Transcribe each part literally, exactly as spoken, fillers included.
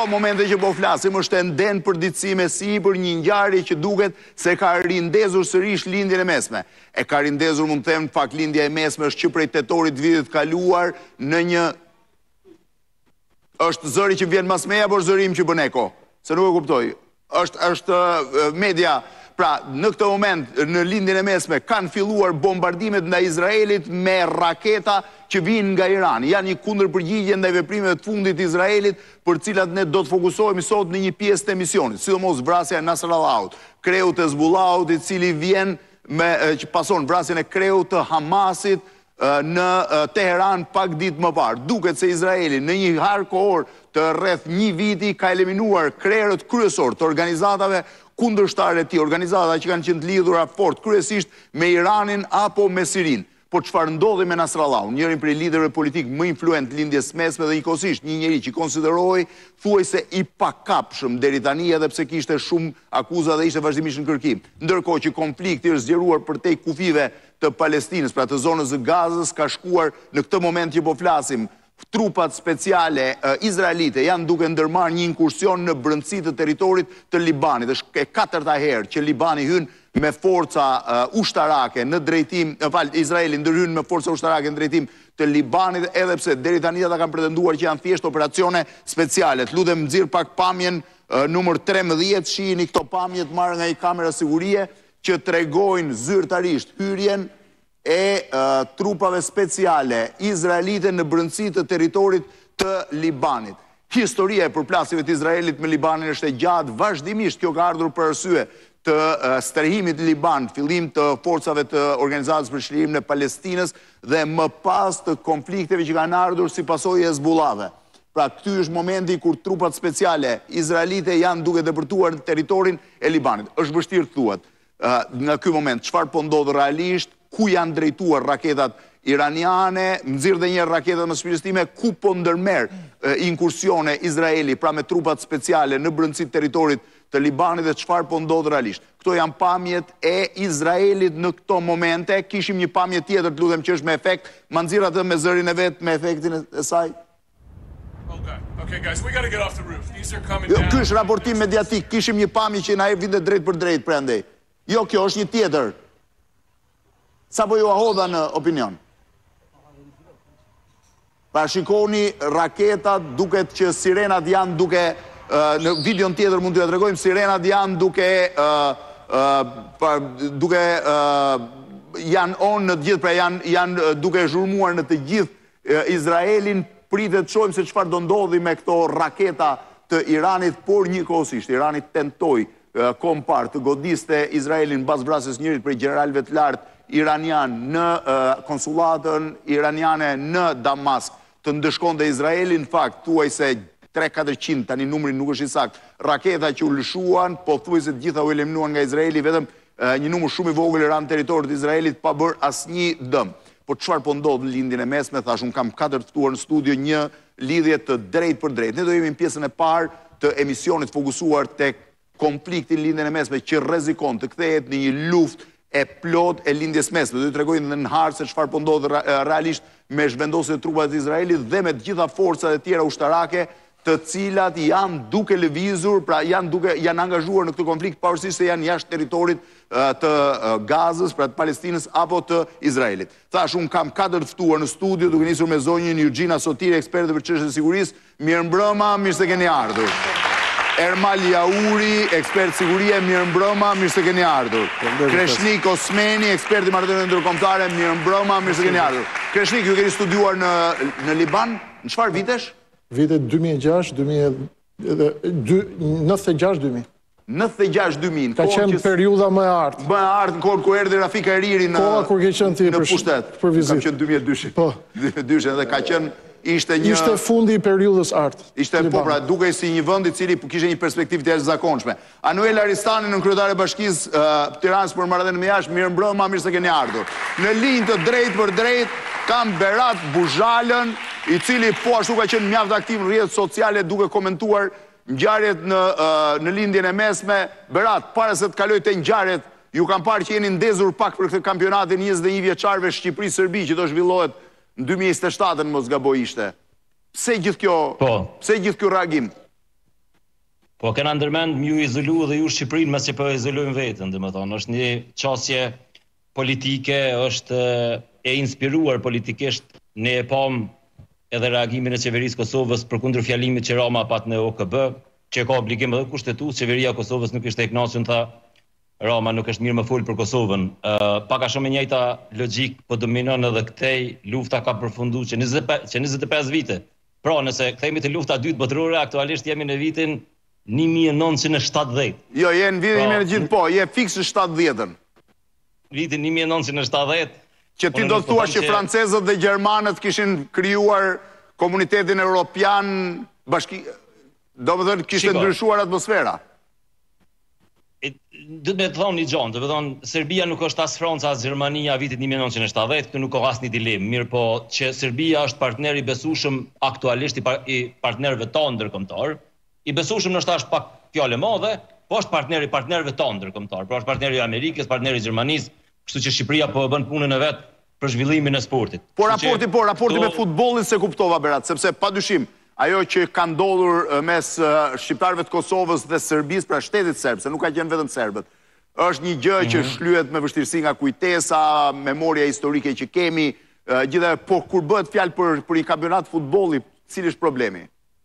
momente që po flasim është enden për ditësime si për një ngjarje që duket se ka rindezur sërish lindjen e mesme. E ka rindezur, mund të them, në fakt lindja e mesme është që prej tetorit vitit kaluar në një... është zëri që vjen mas meja, por zërim që bën eko. Se nuk e kuptoj. është, është media... Pra, në këtë moment, në lindjen e mesme, kanë filluar bombardimet nga Izraelit me raketa që vinë nga Irani. Janë një kundër përgjigje ndaj veprimeve të fundit të Izraelit, për cilat ne do të fokusohemi sot në një pjesë të emisionit, sidomos vrasja e Nasrallahut, kreut të Hezbollahut, i cili vjen me që pason vrasjen e kreut të Hamasit në Teheran pak ditë më parë. Duket se Izraeli në një harë kohor të rreth një viti ka eliminuar krerët kryesor të organizatave kundërshtare të tij, organizata që kanë qenë të lidhura fort kryesisht me Iranin apo me Sirin. Po çfarë ndodhi me Nasrallahun, njërin prej liderëve politik më influent lindjes mesme dhe njëkohësisht një njeri që konsiderohej thuajse i pakapshëm deri tani, edhe pse kishte shumë akuza dhe ishte vazhdimisht në kërkim. Ndërkohë që konflikti është zgjeruar përtej kufive të Palestinës, pra të zonës së Gazës, ka shkuar në këtë moment që po flasim, trupat speciale izraelite janë duke ndërmarrë një inkursion në brendësi të territorit të Libanit. Është e katërta herë që Libani hyn me forca ushtarake në drejtim, fal, Izraeli ndërhyn me forca ushtarake në drejtim të Libanit, edhe pse deri tani ata kanë pretenduar që janë thjesht operacione speciale. Të lutem nxirr pak pamjen numër trembëdhjetë, shihni këto pamje të marrë nga një kamera sigurie që tregojnë zyrtarisht hyrjen e uh, trupave speciale izraelite në brendësi të territorit të Libanit. Historia e përplasjeve të Izraelit me Libanin është e gjatë, vazhdimisht kjo ka ardhur për arsye të uh, strehimit në Liban, fillim të forcave të Organizatës për Çlirim në Palestinës dhe më pas të konflikteve që kanë ardhur si pasojë e Hezbollahve. Pra, ky është momenti kur trupat speciale izraelite janë duke depërtuar territorin e Libanit. Është vështirë të thuhet uh, në ky moment çfarë po ndodh realisht, ku janë drejtuar raketat iraniane, nxirr dhe një raketat më shpirtëstime, ku po ndërmerr inkursione Izraeli, pra me trupat speciale në brendësi të territorit të Libanit dhe çfarë po ndodh realisht. Këto janë pamjet e Izraelit në këto momente. Kishim një pamje tjetër, të lutem, që është me efekt, ma nxirr atë me zërin e vet, me efektin e saj. Okay, guys, we gotta get off the roof. These are coming Jo, down. ky është raportim mediatik. Kishim një pamje që na vinte drejt për drejt prandaj. Jo, kjo është një tjetër. Sa po ju ahodha në opinion? Pa shikoni raketat, duket që sirenat janë duke, uh, në videon tjetër mund t'ju ja tregojmë, sirenat janë duke, uh, uh, pa, duke uh, janë on në të gjithë, pra janë, janë duke zhurmuar në të gjithë uh, Izraelin, pritet shojmë se çfarë do ndodhi me këto raketa të Iranit, por njëkohësisht Irani tentoi uh, kompar të godiste Izraelin mbas vrasjes njërit prej gjeneralëve të lartë iranian në uh, konsulatën iraniane në Damask të ndëshkonte Izraelin, në fakt, thuaj se tre katërqind, tani numri nuk është i saktë, raketa që u lëshuan, po thuaj se të gjitha u eliminuan nga Izraeli, vetëm uh, një numër shumë i vogël ran territorit të Izraelit pa bërë asnjë dëm. Po çfarë po ndodh në lindjen e mesme, thash, unë kam katër të ftuar në studio, një lidhje të drejtë për drejtë. Ne do jemi në pjesën e parë të emisionit fokusuar tek konflikti në lindjen e mesme që rrezikon të kthehet në një luftë e plot e lindjes mesme. Do ju tregoj në harë se çfarë po ndodh realisht me zhvendosjen e trupave të Izraelit dhe me të gjitha forcat e tjera ushtarake të cilat janë duke lëvizur, pra janë duke janë angazhuar në këtë konflikt pavarësisht se janë jashtë territorit të Gazës, pra të Palestinës apo të Izraelit. Thash, unë kam katër të ftuar në studio, duke nisur me zonjën Eugina Sotiri, eksperte për çështje të sigurisë. Mirëmbrëma, mirë se keni ardhur. Ermal Jauri, ekspert sigurie, mirëmbrëma, mirë se keni ardhur. Kreshnik Osmeni, ekspert i marrëdhënieve ndërkombëtare, mirëmbrëma, mirë se keni ardhur. Kreshnik, ju keni studiuar në në Liban, në çfarë vitesh? Vitet dy mijë e gjashtë, dy mijë nëntëdhjetë e gjashtë dy mijë. nëntëdhjetë e gjashtë dy mijë. Ka qenë periudha më e artë. Më e artë në kohën kur erdhi Rafik Hariri në Koha kur ke qenë ti në pushtet. për vizitë. Ka qenë dy mijë e dy. Po. dy mijë e dy dhe ka qenë ishte një Ishte fundi i periudhës artë. Ishte po pra duke si një vend i cili kishte një perspektivë të jashtëzakonshme. Anuel Aristani, në kryetare e Bashkisë uh, Tiranës për marrëdhënie me jashtë, mirëmbrëma, mirë se keni ardhur. Në linjë të drejtë për drejtë kam Berat Buzhalën, i cili po ashtu ka qenë mjaft aktiv në rrjetet sociale duke komentuar ngjarjet në uh, në lindjen e mesme. Berat, para se të kaloj te ngjarjet, ju kam parë që jeni ndezur pak për këtë kampionatin njëzet e një vjeçarëve Shqipëri-Serbi që do zhvillohet në dy mijë e njëzet e shtatë, në mos gaboj ishte. Pse gjithë kjo, po. Pse gjithë kjo reagim? Po kena ndërmend më ju izolu dhe ju Shqipërinë mes që po izolojmë veten, domethënë është një çështje politike, është e inspiruar politikisht. Ne e pam edhe reagimin e qeverisë Kosovës përkundër fjalimit që Rama pat në O K B, që ka obligim edhe kushtetues, qeveria e Kosovës nuk ishte e kënaqur, tha Rama nuk është mirë më fol për Kosovën. Uh, pak a shumë e njëjta logjik po dominon edhe këtej, lufta ka përfunduar që njëzet e pesë vite. Pra, nëse kthehemi te lufta e dytë botërore, aktualisht jemi në vitin një mijë e nëntëqind e shtatëdhjetë. Jo, je në vitin pra, gjithë po, je fiks në shtatëdhjetën. Vitin një mijë e nëntëqind e shtatëdhjetë. Që ti do të thuash që francezët dhe gjermanët kishin krijuar komunitetin evropian, bashki, domethënë kishte ndryshuar atmosfera. Do të thonë një gjë, do të thonë Serbia nuk është as Franca as Gjermania vitit një mijë e nëntëqind e shtatëdhjetë, këtu nuk ka asnjë dilemë. Mirë po që Serbia është partner i besueshëm aktualisht i, par i partnerëve tonë ndërkombëtar. I besueshëm nështë është pak fjalë e madhe, po është partner i partnerëve tonë ndërkombëtar. Pra është partneri i Amerikës, partneri i Gjermanisë, kështu që Shqipëria po e bën punën e vet për zhvillimin e sportit. Po raporti, po raporti to... me futbollin se kuptova Berat, sepse padyshim ajo që ka ndodhur mes shqiptarëve të Kosovës dhe Serbisë, pra shtetit serb, se nuk ka qenë vetëm serbët, është një gjë që shlyhet me vështirësi nga kujtesa, memoria historike që kemi, gjithë, po kur bëhet fjalë për për një kampionat futbolli, cili është problemi?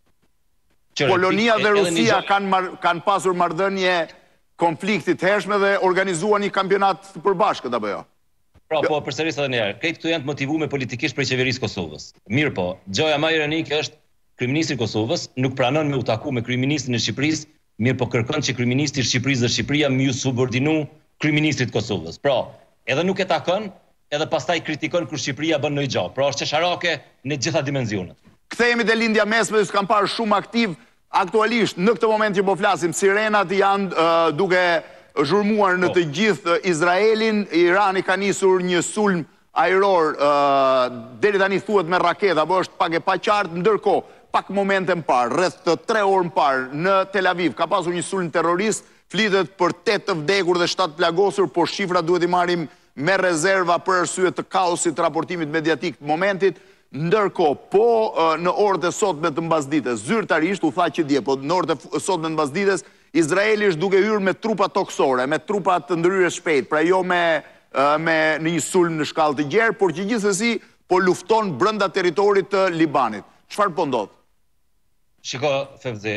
Polonia dhe Rusia kanë kanë pasur marrëdhënie konflikti të hershme dhe organizuan një kampionat të përbashkët apo jo? Pra, po përsëris edhe një herë, këtë këtu janë të motivuar politikisht për qeverisë Kosovës. Mirë po, gjëja më ironike është kryeministri i Kosovës nuk pranon me u taku me kryeministrin e Shqipërisë, mirë po kërkon që kryeministri i Shqipërisë dhe Shqipëria më ju subordinu kryeministrit të Kosovës. Pra, edhe nuk e takon, edhe pastaj kritikon kur Shqipëria bën ndonjë gjë. Pra, është çesharake në të gjitha dimensionet. Kthehemi te lindja mesme, që kanë parë shumë aktiv aktualisht në këtë moment që po flasim, sirenat janë uh, duke zhurmuar në të gjithë Izraelin. Irani ka nisur një sulm ajror uh, deri tani thuhet me raketë, apo është pak e paqartë, ndërkohë pak momente më parë, rreth tre orë më parë në Tel Aviv ka pasur një sulm terrorist, flitet për tetë të vdekur dhe shtatë plagosur, por shifra duhet i marrim me rezerva për arsye të kaosit të raportimit mediatik të momentit. Ndërkohë, po në orët e sotme të mbasdites, zyrtarisht u tha që dje, po në orët e sotme të mbasdites, Izraeli është duke hyrë me trupa toksore, me trupa të ndryrës shpejt, pra jo me, me një sulm në shkallë të gjerë, por që gjithsesi po lufton brenda territorit të Libanit. Çfarë po ndodh? Shiko, Fevzi,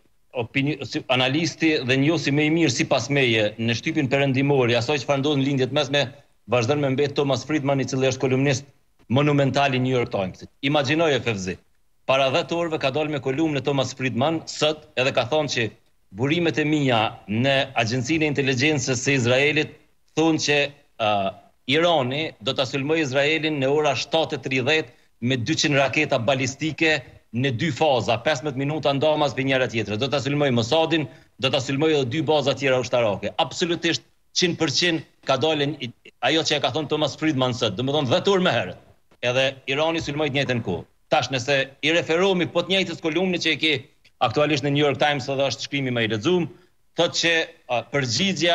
analisti dhe njohësi më i mirë sipas meje në shtypin perëndimor i asaj çfarë ndodh në lindjet mesme, vazhdon me mbet Thomas Friedman, i cili është kolumnist monumental i New York Timesit. Imagjinoje, Fevzi, para dhjetë orëve ka dalë me kolumnë Thomas Friedman sot edhe ka thonë që burimet e mia në Agjencinë e Inteligjencës së Izraelit thonë që uh, Irani do ta sulmojë Izraelin në ora shtatë e tridhjetë me dyqind raketa balistike në dy faza, pesëmbëdhjetë minuta ndamas për njëra tjetrën. Do ta sulmojë Mossadin, do ta sulmojë edhe dy baza tjera ushtarake. Absolutisht njëqind përqind ka dalën ajo që e ka thonë Thomas Friedman sot, domethënë dhjetë orë më herët. Edhe Irani sulmoi të njëjtën kohë. Tash nëse i referohemi po të njëjtës kolumne që e ke aktualisht në New York Times, edhe është shkrimi më i lexuar, thotë që a, përgjigjja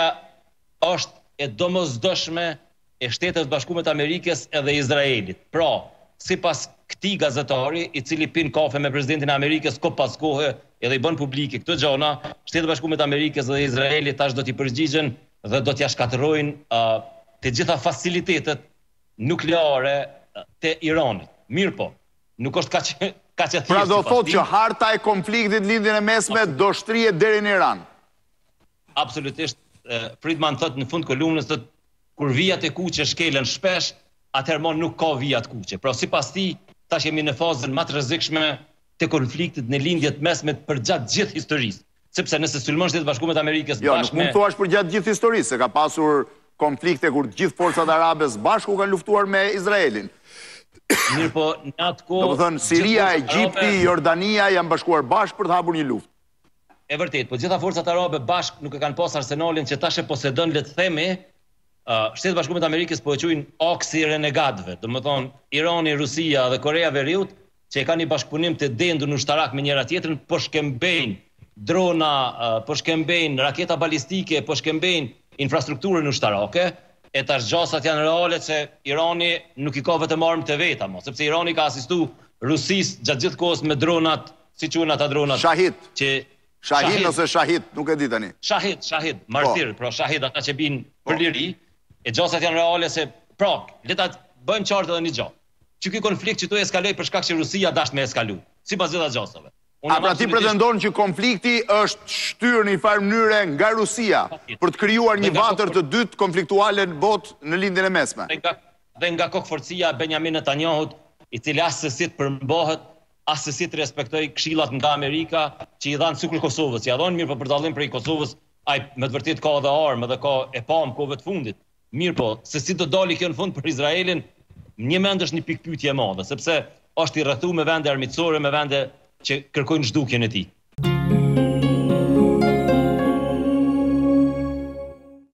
është e domosdoshme e Shtetit Bashkuar të Amerikës edhe Izraelit. Pra, sipas këtij gazetari, i cili pin kafe me presidentin e Amerikës ko pas kohë edhe i bën publike këto gjëra, Shteti Bashkuar të Amerikës dhe Izraeli tash do t'i përgjigjen dhe do t'ia shkatërrojnë uh, të gjitha facilitetet nukleare të Iranit. Mirë po, nuk është kaq kaq e thjeshtë. Pra do thotë që harta e konfliktit lindjen e mesme do shtrihet deri në Iran. Absolutisht. Friedman thotë në fund kolumnës, thotë kur vijat e kuqe shkelen shpesh, atëherë më nuk ka vijat kuqe. Pra sipas tij, tash jemi në fazën më të rrezikshme të konfliktit në lindjet mesme përgjatë gjithë historisë. Sepse nëse sulmon Shtetet Bashkuara të Amerikës jo, bashkë me... Jo, nuk mund thuash për gjatë gjithë historisë, se ka pasur konflikte kur gjithë forcat arabe së bashku kanë luftuar me Izraelin. Mirë po, në atë kohë... Do të thënë, Siria, Egjipti, Jordania janë bashkuar bashkë për të hapur një luftë. E vërtet, po gjitha forcat arabe bashkë nuk e kanë pas arsenalin që tash e posedon, le të themi, uh, Shtetet Bashkuara të Amerikës po e quajnë aksi i renegatëve. Do të thonë, Irani, Rusia dhe Korea e Veriut, që e kanë një bashkëpunim të dendur ushtarak me njëra tjetrën, po shkëmbejnë drona, uh, po shkëmbejnë raketa balistike, po shkëmbejnë infrastrukturën ushtarake. E tash gjasat janë reale që Irani nuk i ka vetëm armë të veta, mo, sepse Irani ka asistu Rusisë gjatë gjithë kohës me dronat, si quhen ata dronat? Shahid. Që Shahid ose shahid, nuk e di tani. Shahid, shahid, martir, pra shahid ata që binë për liri, e gjosat janë reale se, pra, leta bëjmë qartë edhe një gjë. Që ky konflikt që tu eskaloi për shkak që Rusia dash me eskalu, sipas gjitha gjosave. A pra ti pretendon që konflikti është shtyrë në një farë mënyre nga Rusia për të krijuar një vatër të dytë konfliktuale në botë në lindjen e mesme? Dhe nga, dhe nga kokëforcia e Benjamin Netanyahut, i cili as se si të përmbohet, as se si të respektoj këshillat nga Amerika, që i dhanë sykur Kosovës, i dhanë mirë, po për dallim prej Kosovës, ai me të vërtetë ka edhe armë dhe ka e pam kohëve të fundit. Mirë po, se si do dali kjo në fund për Izraelin, një mend është një pikë pyetje e madhe, sepse është i rrethuar me vende armiqësore, me vende që kërkojnë zhdukjen e tij.